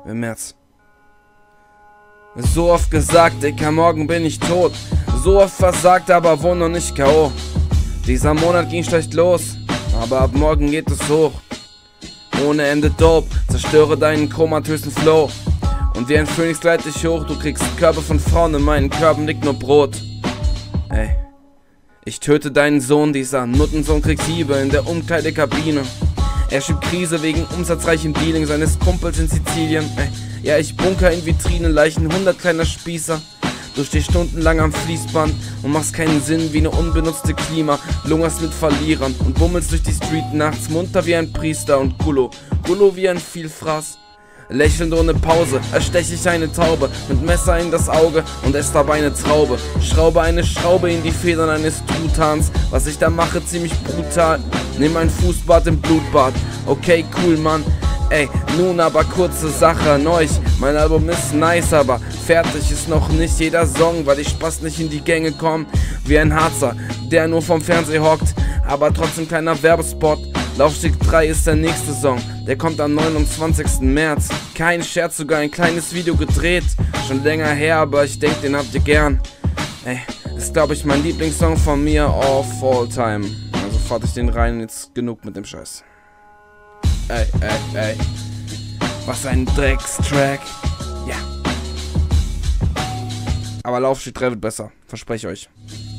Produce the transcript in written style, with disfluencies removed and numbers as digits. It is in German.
im März. So oft gesagt, Dicker, morgen bin ich tot. So oft versagt, aber wohl noch nicht K.O. Dieser Monat ging schlecht los, aber ab morgen geht es hoch. Ohne Ende dope, zerstöre deinen komatösen Flow. Und wie ein Phönix gleit ich hoch, du kriegst Körper von Frauen, in meinen Körben liegt nur Brot. Ey, ich töte deinen Sohn, dieser Nuttensohn kriegt Hiebe in der Umkleidekabine. Er schiebt Krise wegen umsatzreichem Dealing seines Kumpels in Sizilien. Ey, ja, ich bunker in Vitrinen, Leichen 100 kleiner Spießer. Du stehst stundenlang am Fließband und machst keinen Sinn wie eine unbenutzte Klima. Lungerst mit Verlierern und bummelst durch die Street nachts, munter wie ein Priester und Gullo wie ein Vielfraß. Lächelnd ohne Pause erstech ich eine Taube mit Messer in das Auge und ess dabei eine Traube. Schraube eine Schraube in die Federn eines Trutans. Was ich da mache, ziemlich brutal. Nimm ein Fußbad im Blutbad. Okay, cool, Mann. Ey, nun aber kurze Sache an euch. Mein Album ist nice, aber fertig ist noch nicht jeder Song, weil ich Spaß nicht in die Gänge komm. Wie ein Harzer, der nur vom Fernseher hockt, aber trotzdem kleiner Werbespot. Laufsteg 3 ist der nächste Song, der kommt am 29. März. Kein Scherz, sogar ein kleines Video gedreht. Schon länger her, aber ich denke, den habt ihr gern. Ey, ist glaube ich mein Lieblingssong von mir of all time. Also fahrt ich den rein, jetzt genug mit dem Scheiß. Ey. Was ein Dreckstrack. Ja. Aber Laufsteg 3 wird besser, verspreche ich euch.